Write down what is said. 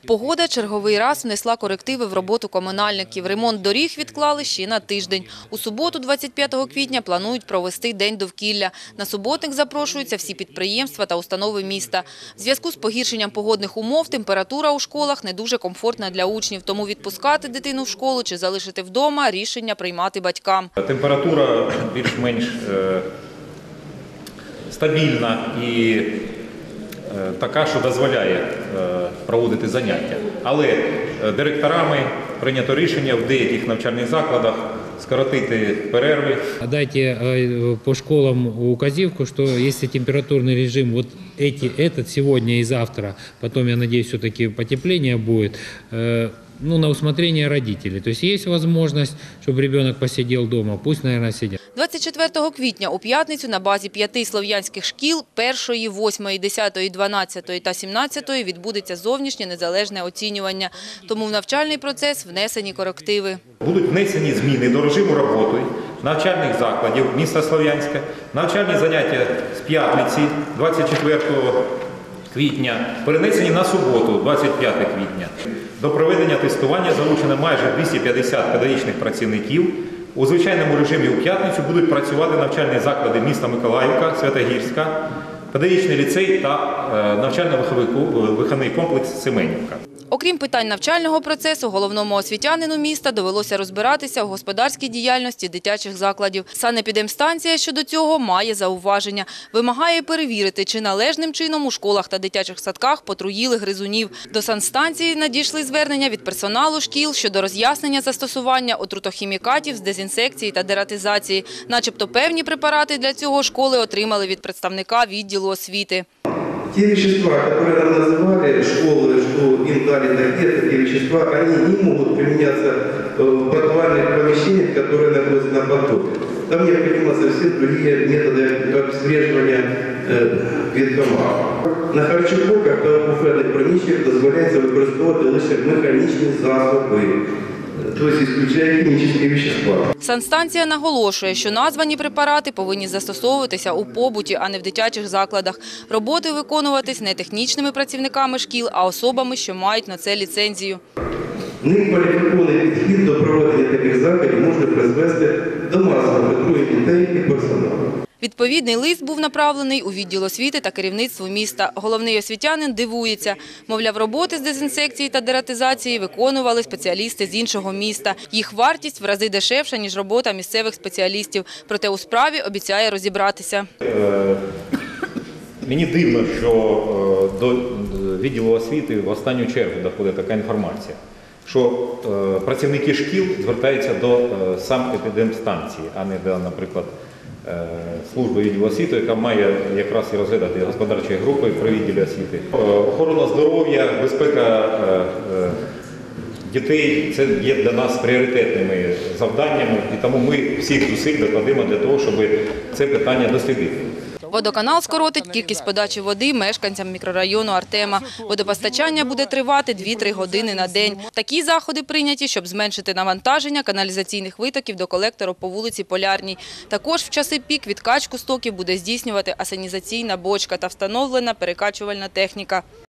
Погода черговий раз внесла корективи в роботу комунальників. Ремонт доріг відклали ще на тиждень. У суботу, 25 квітня, планують провести День довкілля. На суботник запрошуються всі підприємства та установи міста. В зв'язку з погіршенням погодних умов температура у школах не дуже комфортна для учнів. Тому відпускати дитину в школу чи залишити вдома – рішення приймати батькам. Температура більш-менш стабільна і така, що дозволяє проводити заняття. Але директорами прийнято рішення в деяких навчальних закладах скоротити перерви. Дайте по школам указівку, что если температурный режим вот этот сегодня и завтра, потом, я надеюсь, все-таки потепление будет, на усмотрение родителей. То есть есть возможность, чтобы ребенок посидел дома, пусть, наверное, сидит. 24 квітня у п'ятницю на базі 5 слов'янських шкіл 1, 8, 10, 12 та 17 відбудеться зовнішнє незалежне оцінювання. Тому в навчальний процес внесені корективи. Будуть внесені зміни до режиму роботи навчальних закладів міста Слов'янська. Навчальні заняття з п'ятниці 24 квітня перенесені на суботу 25 квітня. До проведення тестування залучено майже 250 педагогічних працівників. У звичайному режимі у п'ятницю будуть працювати навчальні заклади міста Миколаївка, Святогірська, педагогічний ліцей та навчально-виховний комплекс Семенівка. Окрім питань навчального процесу, головному освітянину міста довелося розбиратися в господарській діяльності дитячих закладів. Санепідемстанція щодо цього має зауваження. Вимагає перевірити, чи належним чином у школах та дитячих садках потруїли гризунів. До санстанції надійшли звернення від персоналу шкіл щодо роз'яснення застосування отрутохімікатів з дезінсекції та дератизації. Начебто певні препарати для цього школи отримали від представника відділу освіти. Те вещества, которые нам называли школы, что им дали такие вещества, они не могут применяться в подвальных помещениях, которые находятся на потоке. Там необходимы совсем другие методы обезвреживания веткомах. На харчовках та буфетних приміщеннях дозволяється використовувати лише механічні засоби. Тобто, исключая хімічні вещества. Санстанція наголошує, що названі препарати повинні застосовуватися у побуті, а не в дитячих закладах. Роботи виконуватись не технічними працівниками шкіл, а особами, що мають на це ліцензію. Некваліфікований підхід до проведення таких заходів може призвести до масового отруєння дітей і персоналу. Відповідний лист був направлений у відділ освіти та керівництву міста. Головний освітянин дивується. Мовляв, роботи з дезінсекції та дератизації виконували спеціалісти з іншого міста. Їх вартість в рази дешевша, ніж робота місцевих спеціалістів. Проте у справі обіцяє розібратися. Мені дивно, що до відділу освіти в останню чергу доходить така інформація, що працівники шкіл звертаються до санепідемстанції, а не до, наприклад, служби відділу освіти, яка має якраз і розглядати господарчі групи при відділі освіти. Охорона здоров'я, безпека дітей – це є для нас пріоритетними завданнями, і тому ми всіх зусиль докладемо для того, щоб це питання дослідити. Водоканал скоротить кількість подачі води мешканцям мікрорайону Артема. Водопостачання буде тривати 2-3 години на день. Такі заходи прийняті, щоб зменшити навантаження каналізаційних витоків до колектору по вулиці Полярній. Також в часи пік відкачку стоків буде здійснювати асенізаційна бочка та встановлена перекачувальна техніка.